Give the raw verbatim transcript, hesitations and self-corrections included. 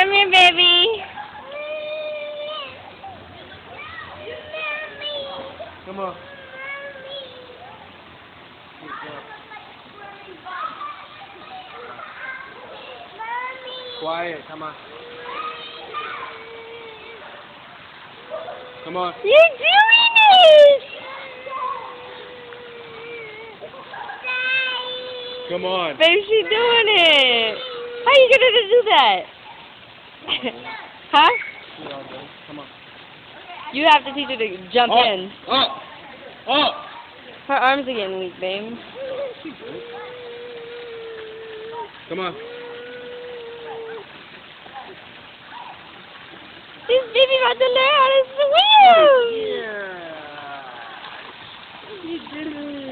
Come here, baby. Come on. Quiet, come on. Come on. You're doing it! Come on. Baby, she's doing it. How are you gonna do that? Huh? Come on. You have to teach her to jump Up, in. up, up. Her arms are getting weak, babe. Come on. This baby about to learn how to swim. Yeah. You did it.